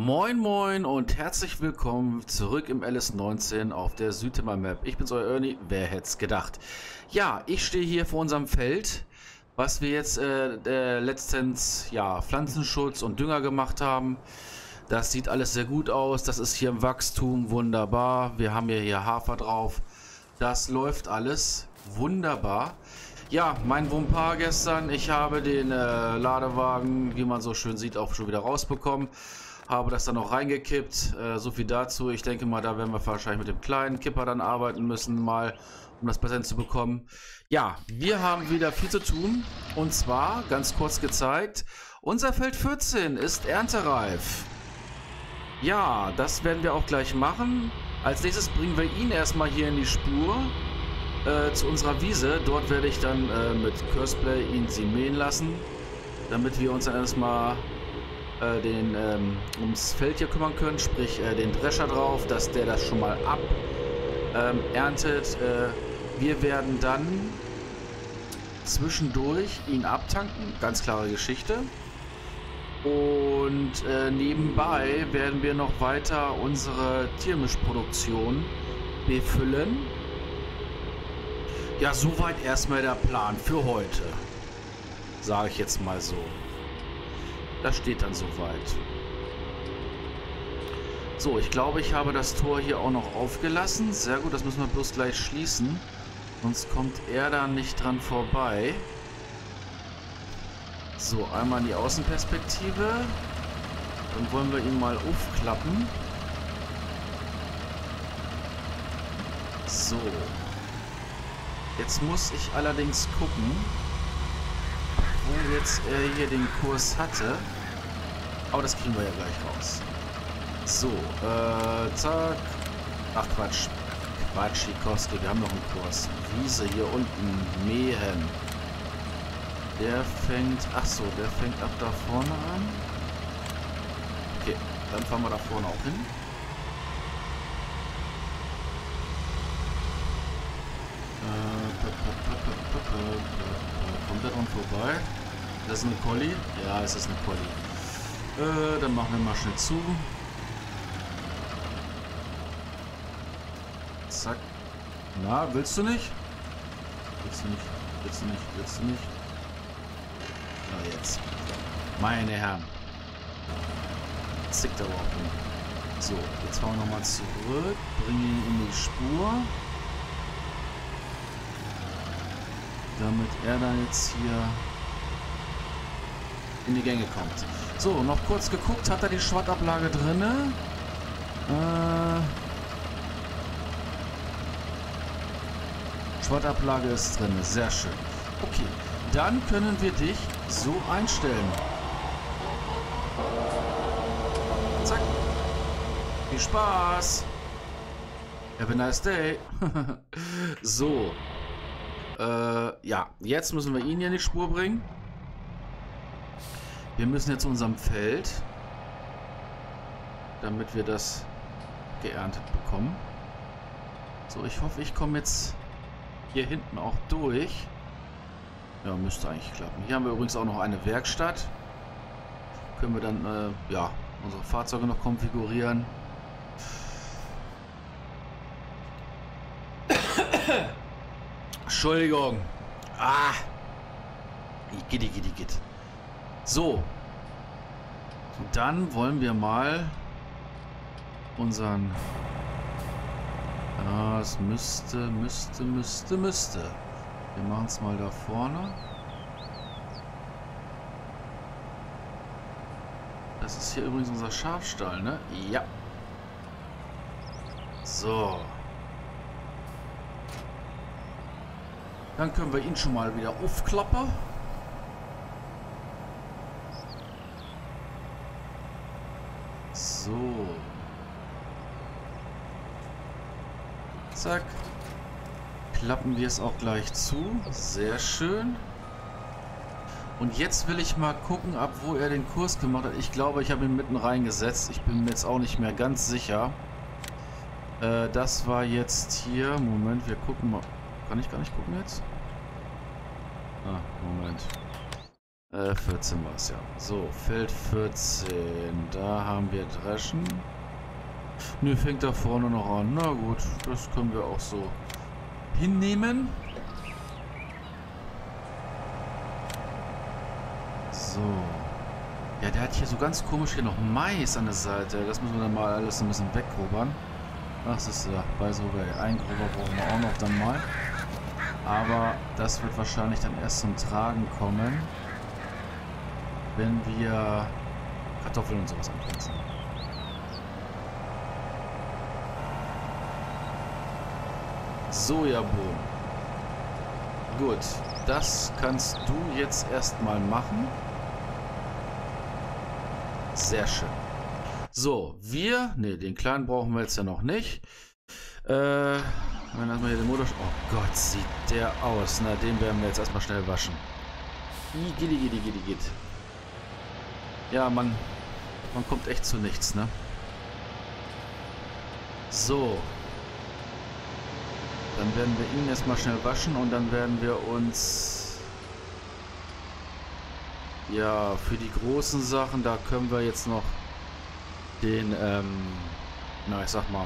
Moin Moin und herzlich willkommen zurück im LS19 auf der Südtimer Map. Ich bin's, euer Ernie, wer hätte es gedacht. Ja, ich stehe hier vor unserem Feld, was wir jetzt letztens, ja, Pflanzenschutz und Dünger gemacht haben. Das sieht alles sehr gut aus, das ist hier im Wachstum wunderbar. Wir haben ja hier Hafer drauf, das läuft alles wunderbar. Ja, mein Wumpar gestern, ich habe den Ladewagen, wie man so schön sieht, auch schon wieder rausbekommen. Habe das dann noch reingekippt. So viel dazu. Ich denke mal, da werden wir wahrscheinlich mit dem kleinen Kipper dann arbeiten müssen, mal, um das Präsent zu bekommen. Ja, wir haben wieder viel zu tun. Und zwar, ganz kurz gezeigt, unser Feld 14 ist erntereif. Ja, das werden wir auch gleich machen. Als nächstes bringen wir ihn erstmal hier in die Spur zu unserer Wiese. Dort werde ich dann mit Curseplay ihn sie mähen lassen, damit wir uns dann erstmal ums Feld hier kümmern können, sprich den Drescher drauf, dass der das schon mal erntet. Wir werden dann zwischendurch ihn abtanken, ganz klare Geschichte. Und nebenbei werden wir noch weiter unsere Tiermischproduktion befüllen. Ja, soweit erstmal der Plan für heute, sage ich jetzt mal so. Das steht dann soweit. So, ich glaube, ich habe das Tor hier auch noch aufgelassen. Sehr gut, das müssen wir bloß gleich schließen. Sonst kommt er da nicht dran vorbei. So, einmal in die Außenperspektive. Dann wollen wir ihn mal aufklappen. So. Jetzt muss ich allerdings gucken, wo jetzt er hier den Kurs hatte. Aber das kriegen wir ja gleich raus. So, zack. Ach Quatsch. Quatschikowski, wir haben noch einen Kurs. Wiese hier unten. Mähen. Der fängt... Ach so, der fängt ab da vorne an. Okay, dann fahren wir da vorne auch hin. Kommt der dran vorbei? Das ist eine Collie? Ja, es ist eine Collie. Dann machen wir mal schnell zu. Zack. Na, willst du nicht? Willst du nicht? Willst du nicht? Willst du nicht? Na jetzt. Meine Herren. Zickt er überhaupt nicht. So, jetzt fahren wir nochmal zurück. Bringen ihn in die Spur. Damit er dann jetzt hier in die Gänge kommt. So, noch kurz geguckt. Hat er die Schrottablage drinne? Schrottablage ist drin. Sehr schön. Okay, dann können wir dich so einstellen. Zack. Viel Spaß. Have a nice day. So. Ja, jetzt müssen wir ihn hier in die Spur bringen. Wir müssen jetzt zu unserem Feld, damit wir das geerntet bekommen. So, ich hoffe, ich komme jetzt hier hinten auch durch. Ja, müsste eigentlich klappen. Hier haben wir übrigens auch noch eine Werkstatt. Können wir dann, ja, unsere Fahrzeuge noch konfigurieren. Entschuldigung. Ah. Gitt. So. Dann wollen wir mal unseren... Ah, es müsste. Wir machen es mal da vorne. Das ist hier übrigens unser Schafstall, ne? Ja. So. Dann können wir ihn schon mal wieder aufklappen. So. Zack. Klappen wir es auch gleich zu. Sehr schön. Und jetzt will ich mal gucken, ab wo er den Kurs gemacht hat. Ich glaube, ich habe ihn mitten reingesetzt. Ich bin mir jetzt auch nicht mehr ganz sicher. Das war jetzt hier. Moment, wir gucken mal. Kann ich gar nicht gucken jetzt? Ah, Moment. 14 war es ja. So, Feld 14. Da haben wir Dreschen. Ne, fängt da vorne noch an. Na gut, das können wir auch so hinnehmen. So. Ja, der hat hier so ganz komisch hier noch Mais an der Seite. Das müssen wir dann mal alles ein bisschen weggrubern. Ach, das ist ja bei so ein Gruber brauchen wir auch noch dann mal. Aber das wird wahrscheinlich dann erst zum Tragen kommen, wenn wir Kartoffeln und sowas anpflanzen. Sojabohnen. Gut, das kannst du jetzt erstmal machen. Sehr schön. So, ne, den kleinen brauchen wir jetzt ja noch nicht. Wenn erstmal hier den Motor... Oh Gott, sieht der aus. Na, den werden wir jetzt erstmal schnell waschen. Geht. Ja, man kommt echt zu nichts, ne? So. Dann werden wir ihn erstmal schnell waschen und dann werden wir uns... Ja, für die großen Sachen, da können wir jetzt noch den, ich sag mal...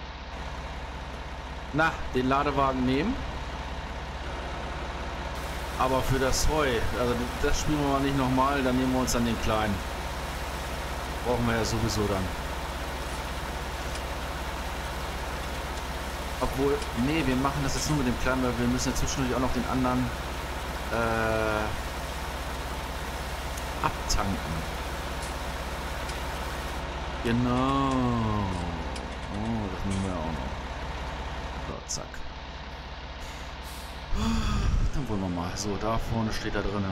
den Ladewagen nehmen. Aber für das Heu, also das spielen wir mal nicht nochmal, dann nehmen wir uns dann den kleinen. Brauchen wir ja sowieso dann. Obwohl, nee, wir machen das jetzt nur mit dem kleinen, weil wir müssen ja zwischendurch auch noch den anderen abtanken. Genau. Oh, das nehmen wir auch noch. So, zack. Dann wollen wir mal. So, da vorne steht da drin.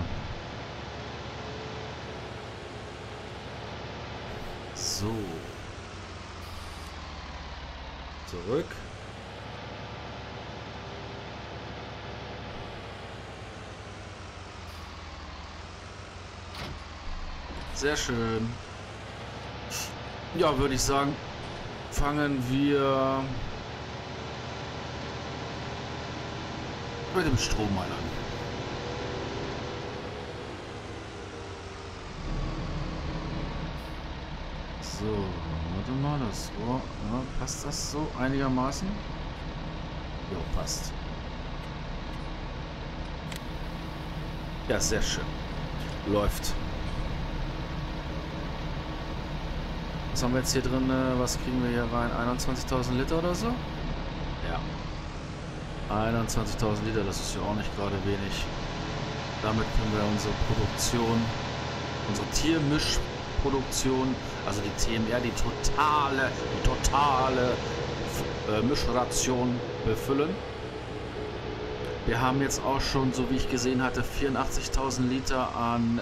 So. Zurück. Sehr schön. Ja, würde ich sagen, fangen wir mit dem Strom mal an. So, warte mal, das Rohr, ja, passt das so einigermaßen? Jo, passt. Ja, sehr schön. Läuft. Was haben wir jetzt hier drin? Was kriegen wir hier rein? 21.000 Liter oder so? Ja. 21.000 Liter, das ist ja auch nicht gerade wenig. Damit können wir unsere Produktion, unsere Tiermischproduktion, also die TMR, die totale Mischration befüllen. Wir haben jetzt auch schon, so wie ich gesehen hatte, 84.000 Liter an,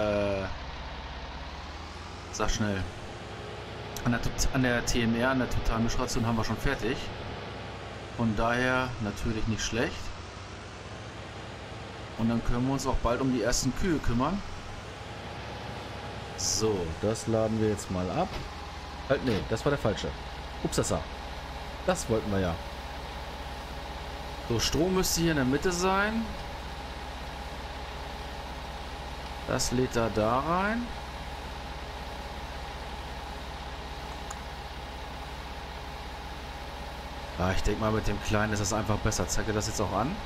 sag schnell, an der TMR, an der Totalmischration haben wir schon fertig. Von daher natürlich nicht schlecht. Und dann können wir uns auch bald um die ersten Kühe kümmern. So, das laden wir jetzt mal ab. Halt, nee, das war der falsche. Upsasa. Das wollten wir ja. So, Strom müsste hier in der Mitte sein. Das lädt da rein. Ja, ich denke mal, mit dem Kleinen ist es einfach besser. Zeigt er das jetzt auch an?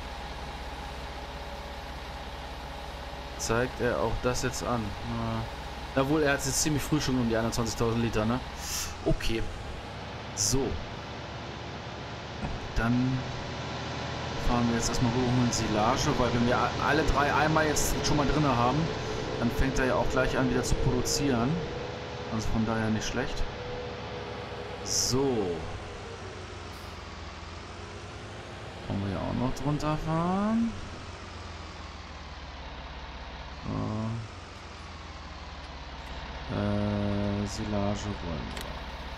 Zeigt er auch das jetzt an? Jawohl, er hat jetzt ziemlich früh schon um die 21.000 Liter, ne? Okay. So. Dann fahren wir jetzt erstmal hoch in Silage, weil wenn wir alle drei einmal jetzt schon mal drin haben, dann fängt er ja auch gleich an wieder zu produzieren. Also von daher nicht schlecht. So. Wollen wir ja auch noch drunter fahren. Silage wollen wir.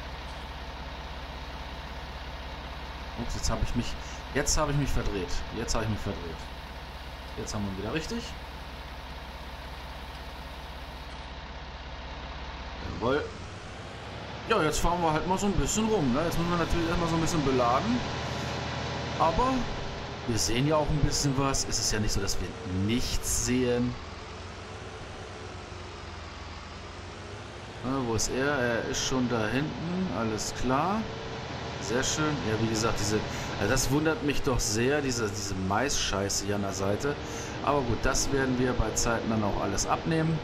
Ups, jetzt habe ich mich verdreht. Jetzt habe ich mich verdreht. Jetzt haben wir wieder richtig. Jawohl. Ja, jetzt fahren wir halt mal so ein bisschen rum. Ne? Jetzt müssen wir natürlich erstmal so ein bisschen beladen. Aber wir sehen ja auch ein bisschen was. Es ist ja nicht so, dass wir nichts sehen. Wo ist er? Er ist schon da hinten. Alles klar. Sehr schön. Ja, wie gesagt, das wundert mich doch sehr, diese Mais-Scheiße hier an der Seite. Aber gut, das werden wir bei Zeiten dann auch alles abnehmen.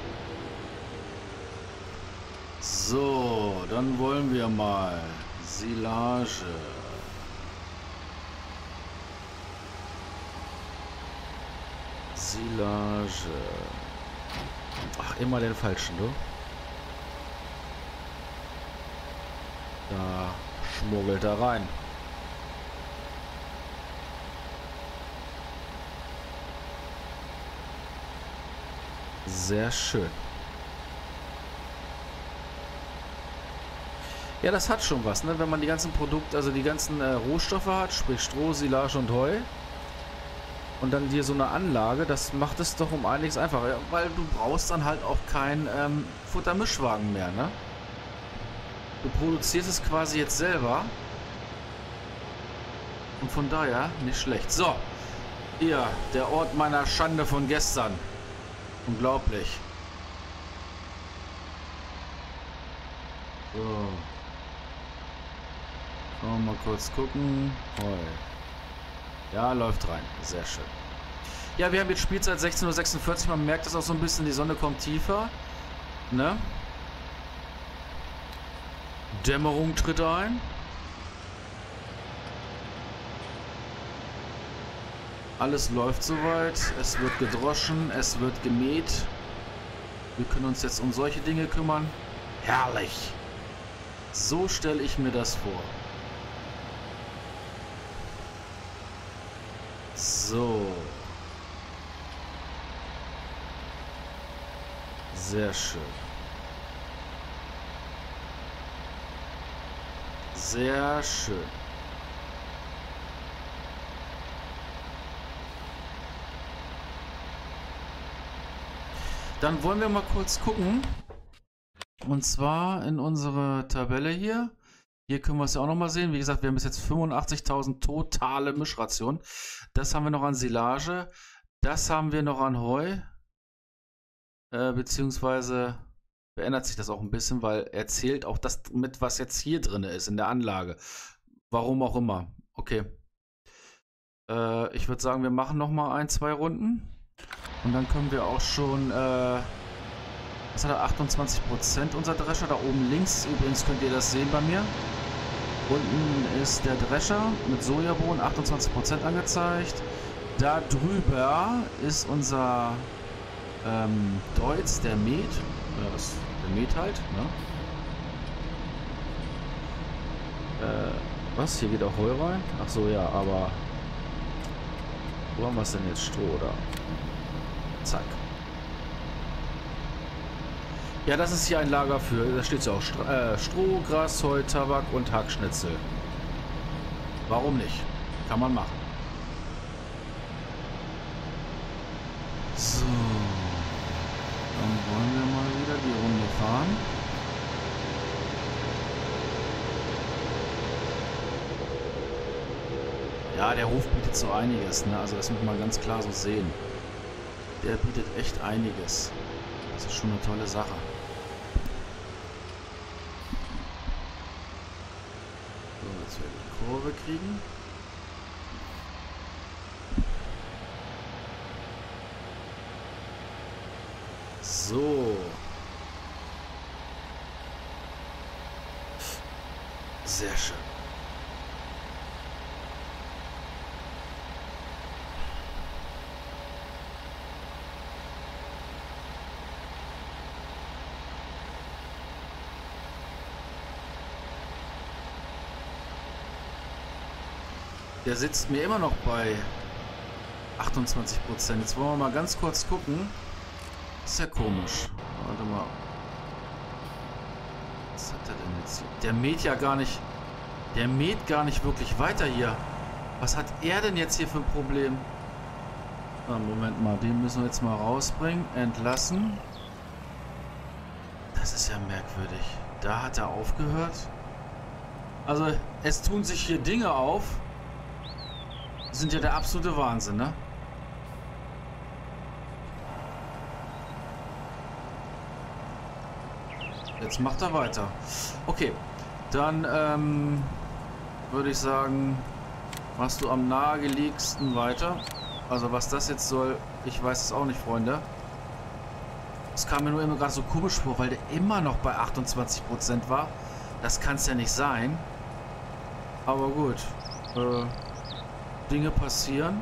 So, dann wollen wir mal Silage. Silage. Ach, immer den falschen, du. Da schmuggelt er rein. Sehr schön. Ja, das hat schon was, ne? Wenn man die ganzen Produkte, also die ganzen Rohstoffe hat, sprich Stroh, Silage und Heu. Und dann dir so eine Anlage, das macht es doch um einiges einfacher. Ja, weil du brauchst dann halt auch keinen Futtermischwagen mehr, ne? Du produzierst es quasi jetzt selber. Und von daher nicht schlecht. So. Hier, der Ort meiner Schande von gestern. Unglaublich. So. Schauen wir mal kurz gucken. Heu. Ja, läuft rein. Sehr schön. Ja, wir haben jetzt Spielzeit 16:46 Uhr. Man merkt es auch so ein bisschen, die Sonne kommt tiefer. Ne? Dämmerung tritt ein. Alles läuft soweit. Es wird gedroschen, es wird gemäht. Wir können uns jetzt um solche Dinge kümmern. Herrlich. So stelle ich mir das vor. So. Sehr schön. Sehr schön. Dann wollen wir mal kurz gucken. Und zwar in unsere Tabelle hier. Hier können wir es ja auch nochmal sehen. Wie gesagt, wir haben bis jetzt 85.000 totale Mischration. Das haben wir noch an Silage. Das haben wir noch an Heu. Beziehungsweise verändert sich das auch ein bisschen, weil er zählt auch das mit, was jetzt hier drin ist in der Anlage. Warum auch immer. Okay. Ich würde sagen, wir machen nochmal 1-2 Runden. Und dann können wir auch schon... was hat er? 28% unser Drescher. Da oben links übrigens könnt ihr das sehen bei mir. Unten ist der Drescher mit Sojabohnen, 28% angezeigt. Da drüber ist unser Deutz, der mäht. Ja, der mäht halt, ne? Was? Hier geht auch Heu rein? Ach so, ja, aber... Wo haben wir es denn jetzt? Stroh, oder? Zack. Ja, das ist hier ein Lager für, da steht ja auch Stroh, Gras, Heu, Tabak und Hackschnitzel. Warum nicht? Kann man machen. So. Dann wollen wir mal wieder die Runde fahren. Ja, der Hof bietet so einiges, ne? Also das muss man ganz klar so sehen. Der bietet echt einiges. Das ist schon eine tolle Sache. So, jetzt werden wir die Kurve kriegen. So. Sehr schön. Der sitzt mir immer noch bei 28%. Jetzt wollen wir mal ganz kurz gucken. Ist ja komisch. Warte mal. Was hat er denn jetzt hier? Der mäht ja gar nicht. Der mäht gar nicht wirklich weiter hier. Was hat er denn jetzt hier für ein Problem? Ah, Moment mal, den müssen wir jetzt mal rausbringen. Entlassen. Das ist ja merkwürdig. Da hat er aufgehört. Also, es tun sich hier Dinge auf. Die sind ja der absolute Wahnsinn, ne? Jetzt macht er weiter. Okay, dann würde ich sagen, machst du am nahegelegsten weiter. Also was das jetzt soll, ich weiß es auch nicht, Freunde. Es kam mir nur immer gerade so komisch vor, weil der immer noch bei 28% war. Das kann es ja nicht sein. Aber gut. Dinge passieren.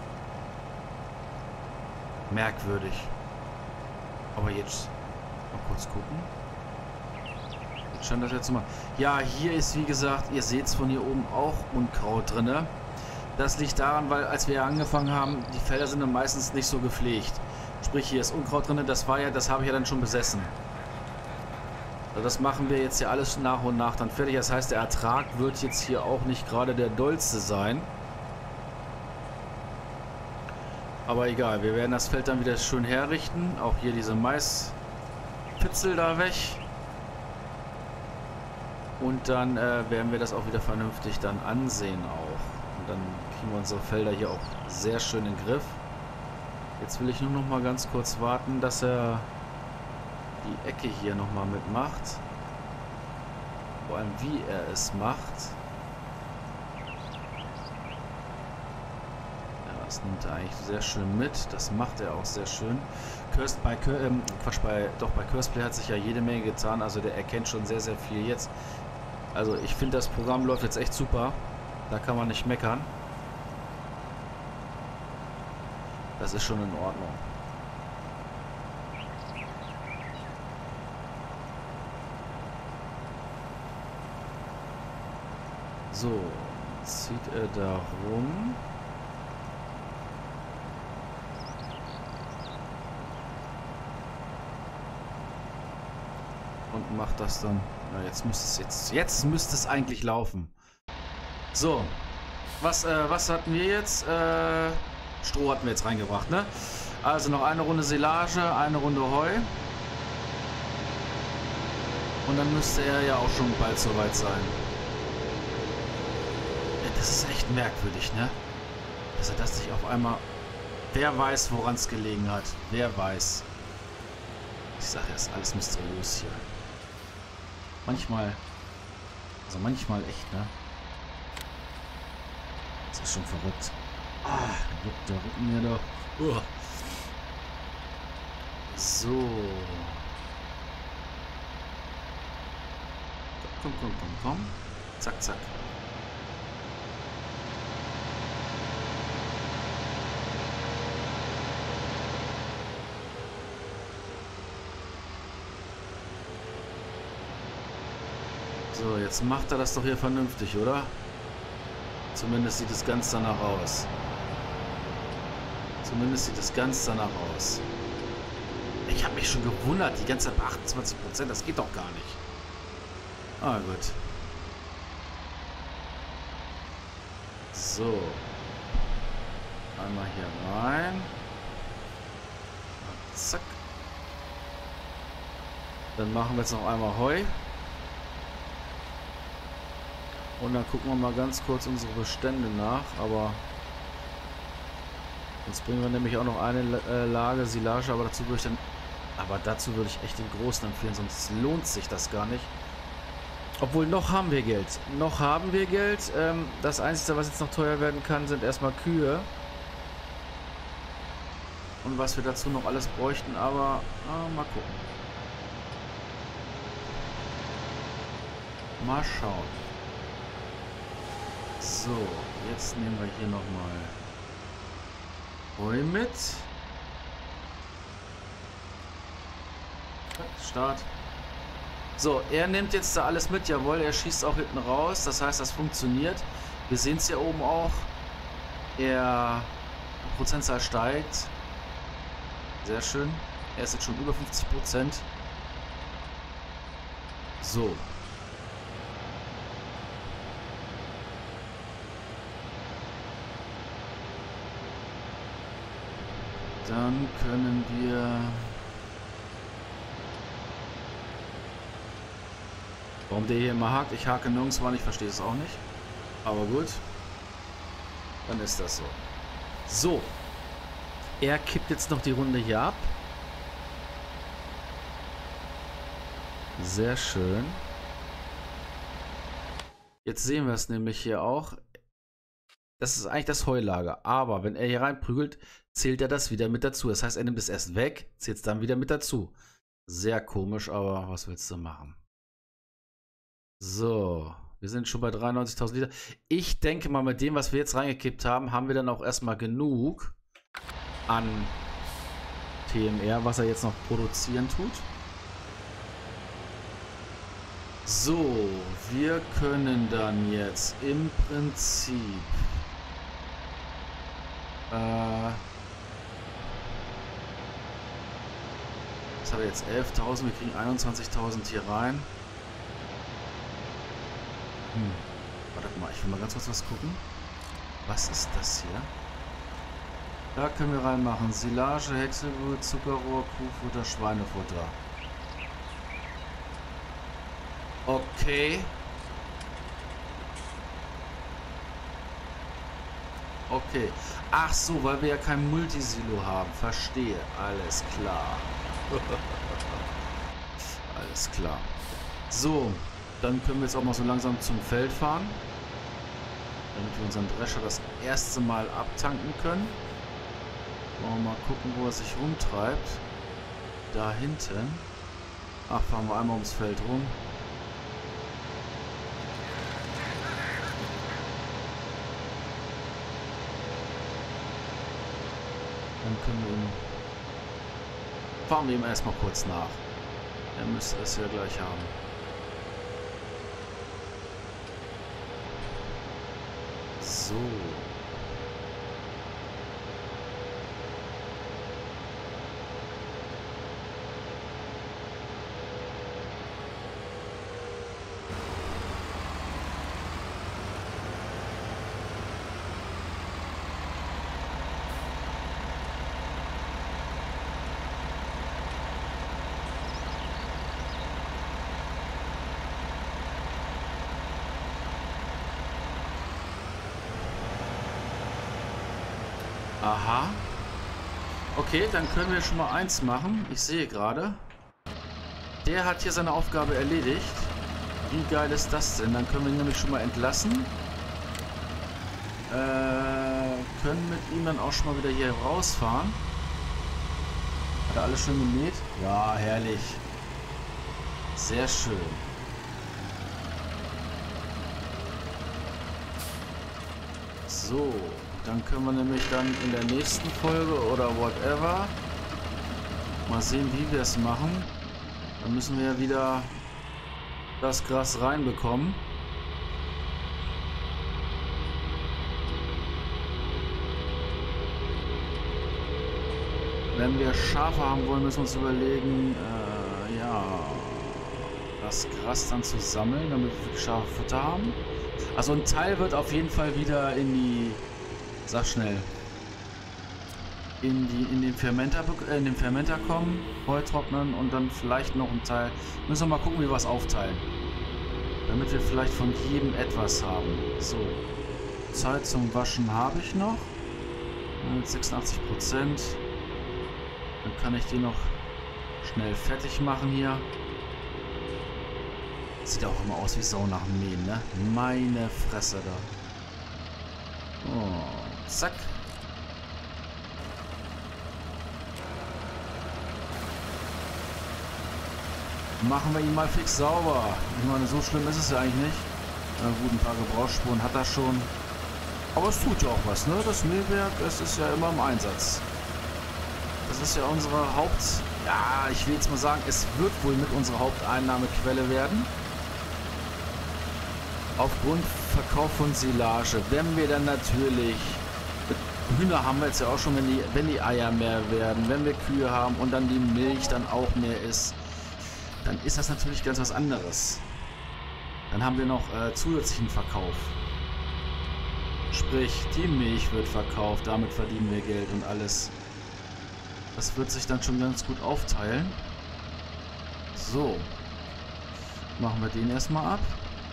Merkwürdig. Aber jetzt mal kurz gucken. Jetzt scheint das jetzt zu machen. Ja, hier ist wie gesagt, ihr seht es von hier oben auch Unkraut drin. Das liegt daran, weil als wir angefangen haben, die Felder sind dann meistens nicht so gepflegt. Sprich, hier ist Unkraut drin. Das habe ich ja dann schon besessen. Also das machen wir jetzt ja alles nach und nach dann fertig. Das heißt, der Ertrag wird jetzt hier auch nicht gerade der dollste sein. Aber egal, wir werden das Feld dann wieder schön herrichten. Auch hier diese Maispitzel da weg. Und dann werden wir das auch wieder vernünftig dann ansehen auch. Und dann kriegen wir unsere Felder hier auch sehr schön in den Griff. Jetzt will ich nur noch mal ganz kurz warten, dass er die Ecke hier noch mal mitmacht. Vor allem wie er es macht. Ja, das nimmt er eigentlich sehr schön mit. Das macht er auch sehr schön. Bei Curseplay hat sich ja jede Menge getan. Also der erkennt schon sehr, sehr viel jetzt. Also ich finde, das Programm läuft jetzt echt super. Da kann man nicht meckern. Das ist schon in Ordnung. So, zieht er da rum. Und macht das dann. Na, jetzt müsste es eigentlich laufen. So, was hatten wir jetzt? Stroh hatten wir jetzt reingebracht, ne? Also noch eine Runde Silage, eine Runde Heu. Und dann müsste er ja auch schon bald soweit sein. Ja, das ist echt merkwürdig, ne? Dass er das nicht auf einmal... Wer weiß, woran es gelegen hat. Wer weiß. Ich sage, das ist alles mysteriös hier. Manchmal echt, ne? Das ist schon verrückt. Ah, da rücken wir doch. So. Komm. Zack, zack. So, jetzt macht er das doch hier vernünftig, oder? Zumindest sieht es ganz danach aus. Ich habe mich schon gewundert, die ganze Zeit bei 28%, das geht doch gar nicht. Ah, gut. So. Einmal hier rein. Zack. Dann machen wir jetzt noch einmal Heu. Und dann gucken wir mal ganz kurz unsere Bestände nach, aber jetzt bringen wir nämlich auch noch eine Lage Silage, aber dazu würde ich echt den Großen empfehlen, sonst lohnt sich das gar nicht. Obwohl, noch haben wir Geld. Das Einzige, was jetzt noch teuer werden kann, sind erstmal Kühe. Und was wir dazu noch alles bräuchten, aber mal gucken. Mal schauen. So, jetzt nehmen wir hier nochmal Heu mit. Start. So, er nimmt jetzt da alles mit. Jawohl, er schießt auch hinten raus. Das heißt, das funktioniert. Wir sehen es hier oben auch. Die Prozentzahl steigt. Sehr schön. Er ist jetzt schon über 50%. So. Dann können wir... Warum der hier immer hakt? Ich hake nirgendwo an, ich verstehe es auch nicht. Aber gut. Dann ist das so. So. Er kippt jetzt noch die Runde hier ab. Sehr schön. Jetzt sehen wir es nämlich hier auch. Das ist eigentlich das Heulager. Aber wenn er hier reinprügelt, zählt er das wieder mit dazu. Das heißt, er nimmt es erst weg, zählt es dann wieder mit dazu. Sehr komisch, aber was willst du machen? So, wir sind schon bei 93.000 Liter. Ich denke mal, mit dem, was wir jetzt reingekippt haben, haben wir dann auch erstmal genug an TMR, was er jetzt noch produzieren tut. So, wir können dann jetzt im Prinzip was hat er jetzt? 11.000, wir kriegen 21.000 hier rein. Warte mal, ich will mal ganz kurz was gucken. Was ist das hier? Da können wir reinmachen. Silage, Häckselbrot, Zuckerrohr, Kuhfutter, Schweinefutter. Okay. Okay. Ach so, weil wir ja kein Multisilo haben. Verstehe. Alles klar. Alles klar. So, dann können wir jetzt auch mal so langsam zum Feld fahren. Damit wir unseren Drescher das erste Mal abtanken können. Wollen wir mal gucken, wo er sich rumtreibt. Da hinten. Ach, fahren wir einmal ums Feld rum. Dann können wir ihn... Fahren wir ihm erstmal kurz nach. Er müsste es ja gleich haben. So. Aha. Okay, dann können wir schon mal eins machen. Ich sehe gerade. Der hat hier seine Aufgabe erledigt. Wie geil ist das denn? Dann können wir ihn nämlich schon mal entlassen. Können mit ihm dann auch schon mal wieder hier rausfahren. Hat er alles schön gemäht? Ja, herrlich. Sehr schön. So. Dann können wir nämlich dann in der nächsten Folge oder whatever mal sehen, wie wir es machen. Dann müssen wir ja wieder das Gras reinbekommen. Wenn wir Schafe haben wollen, müssen wir uns überlegen, ja, das Gras dann zu sammeln, damit wir Schafe Futter haben. Also ein Teil wird auf jeden Fall wieder in die... Sag schnell. In den Fermenter kommen, Heu trocknen und dann vielleicht noch ein Teil. Müssen wir mal gucken, wie wir es aufteilen. Damit wir vielleicht von jedem etwas haben. So. Zeit zum Waschen habe ich noch. Mit 86%. Dann kann ich die noch schnell fertig machen hier. Sieht auch immer aus wie Sau nach dem Mähen, ne? Meine Fresse da. Oh. Zack. Machen wir ihn mal fix sauber. Ich meine, so schlimm ist es ja eigentlich nicht. Gut, ein paar Gebrauchsspuren hat er schon. Aber es tut ja auch was, ne? Das Mähwerk, das ist ja immer im Einsatz. Das ist ja unsere Ja, ich will jetzt mal sagen, es wird wohl mit unserer Haupteinnahmequelle werden. Aufgrund Verkauf von Silage. Wenn wir dann natürlich... Hühner haben wir jetzt ja auch schon, wenn die Eier mehr werden, wenn wir Kühe haben und dann die Milch dann auch mehr ist, dann ist das natürlich ganz was anderes. Dann haben wir noch zusätzlichen Verkauf. Sprich, die Milch wird verkauft, damit verdienen wir Geld und alles. Das wird sich dann schon ganz gut aufteilen. So. Machen wir den erstmal ab.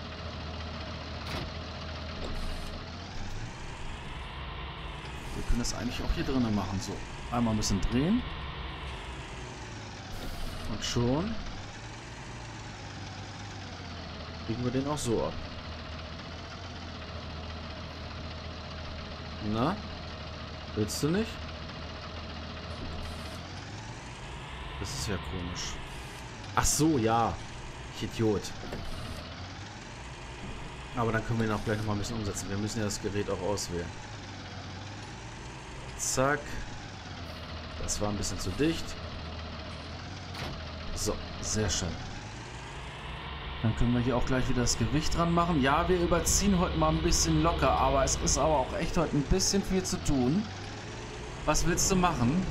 Wir können das eigentlich auch hier drinnen machen. So, einmal ein bisschen drehen. Und schon kriegen wir den auch so ab. Na? Willst du nicht? Das ist ja komisch. Ach so, ja. Ich Idiot. Aber dann können wir ihn auch gleich noch mal ein bisschen umsetzen. Wir müssen ja das Gerät auch auswählen. Zack. Das war ein bisschen zu dicht. So, sehr schön. Dann können wir hier auch gleich wieder das Gewicht dran machen. Ja, wir überziehen heute mal ein bisschen locker, aber es ist aber auch echt heute ein bisschen viel zu tun. Was willst du machen?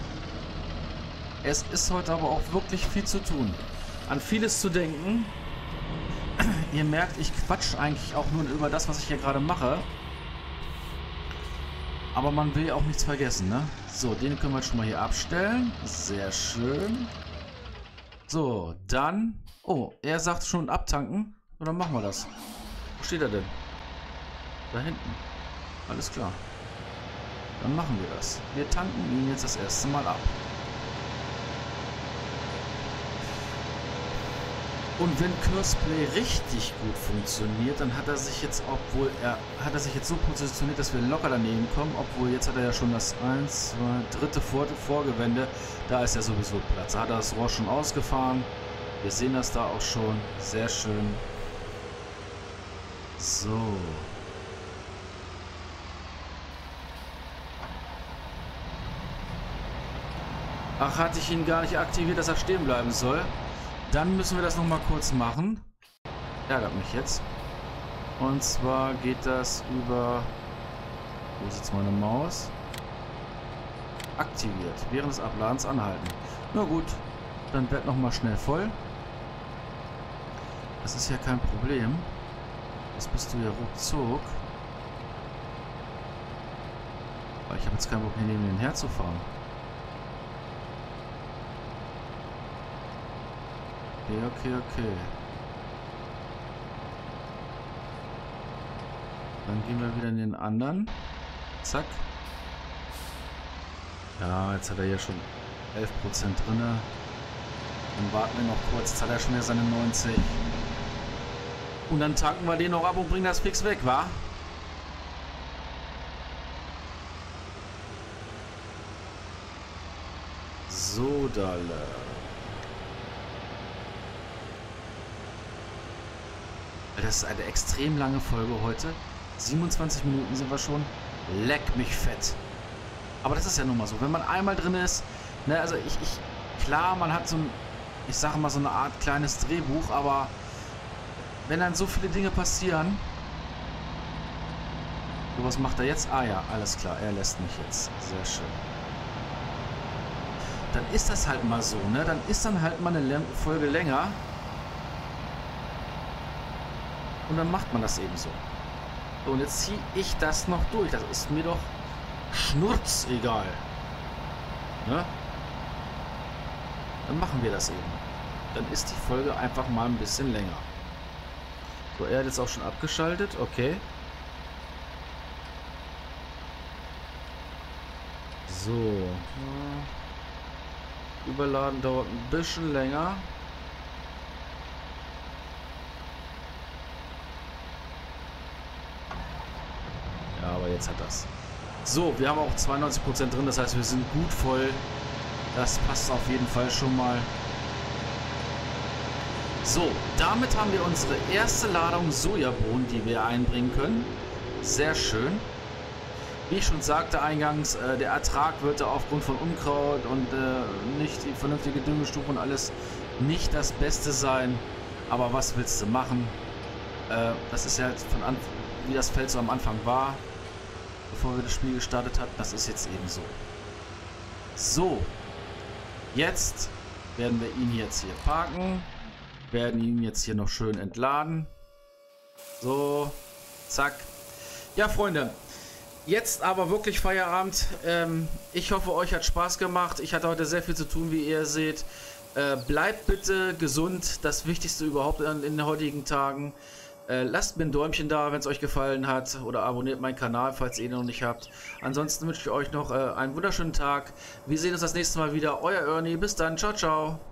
Es ist heute aber auch wirklich viel zu tun. An vieles zu denken. Ihr merkt, ich quatsch eigentlich auch nur über das, was ich hier gerade mache. Aber man will ja auch nichts vergessen, ne? So, den können wir jetzt schon mal hier abstellen. Sehr schön. So, dann... Oh, er sagt schon abtanken. Und dann machen wir das. Wo steht er denn? Da hinten. Alles klar. Dann machen wir das. Wir tanken ihn jetzt das erste Mal ab. Und wenn Curseplay richtig gut funktioniert, dann hat er sich jetzt, so positioniert, dass wir locker daneben kommen, obwohl jetzt hat er ja schon das 1, 2, dritte Vorgewende, da ist ja sowieso Platz. Da hat er das Rohr schon ausgefahren. Wir sehen das da auch schon. Sehr schön. So. Ach, hatte ich ihn gar nicht aktiviert, dass er stehen bleiben soll. Dann müssen wir das nochmal kurz machen. Ärgert mich jetzt. Und zwar geht das über... Wo ist jetzt meine Maus? Aktiviert. Während des Abladens anhalten. Na gut. Dann wird nochmal schnell voll. Das ist ja kein Problem. Das bist du ja ruckzuck. Aber ich habe jetzt keinen Bock, hier neben den herzufahren. Okay. Dann gehen wir wieder in den anderen. Zack. Ja, jetzt hat er hier schon 11% drin. Dann warten wir noch kurz. Jetzt hat er schon wieder seine 90. Und dann tanken wir den noch ab und bringen das fix weg, wa? So, Dalle. Das ist eine extrem lange Folge heute. 27 Minuten sind wir schon. Leck mich fett. Aber das ist ja nun mal so. Wenn man einmal drin ist, ne, also klar, man hat so ein, ich sage mal, so eine Art kleines Drehbuch, aber wenn dann so viele Dinge passieren. So, was macht er jetzt? Ah ja, alles klar, er lässt mich jetzt. Sehr schön. Dann ist das halt mal so, ne? Dann ist dann halt mal eine Folge länger. Und dann macht man das eben so. So, und jetzt ziehe ich das noch durch. Das ist mir doch schnurzegal. Ne? Dann machen wir das eben. Dann ist die Folge einfach mal ein bisschen länger. So, er hat jetzt auch schon abgeschaltet. Okay. So. Überladen dauert ein bisschen länger. Ja, aber jetzt hat das. So, wir haben auch 92% drin, das heißt, wir sind gut voll. Das passt auf jeden Fall schon mal. So, damit haben wir unsere erste Ladung Sojabohnen, die wir einbringen können. Sehr schön. Wie ich schon sagte eingangs, der Ertrag wird aufgrund von Unkraut und nicht die vernünftige Düngestufe und alles nicht das Beste sein. Aber was willst du machen? Das ist ja von Anfang, wie das Feld so am Anfang war, bevor wir das Spiel gestartet hatten. Das ist jetzt eben so. So, jetzt werden wir ihn jetzt hier parken. Werden ihn jetzt hier noch schön entladen. So, zack. Ja, Freunde, jetzt aber wirklich Feierabend. Ich hoffe, euch hat Spaß gemacht. Ich hatte heute sehr viel zu tun, wie ihr seht. Bleibt bitte gesund, das Wichtigste überhaupt in den heutigen Tagen. Lasst mir ein Däumchen da, wenn es euch gefallen hat, oder abonniert meinen Kanal, falls ihr ihn noch nicht habt. Ansonsten wünsche ich euch noch einen wunderschönen Tag. Wir sehen uns das nächste Mal wieder. Euer Ernie. Bis dann. Ciao, ciao.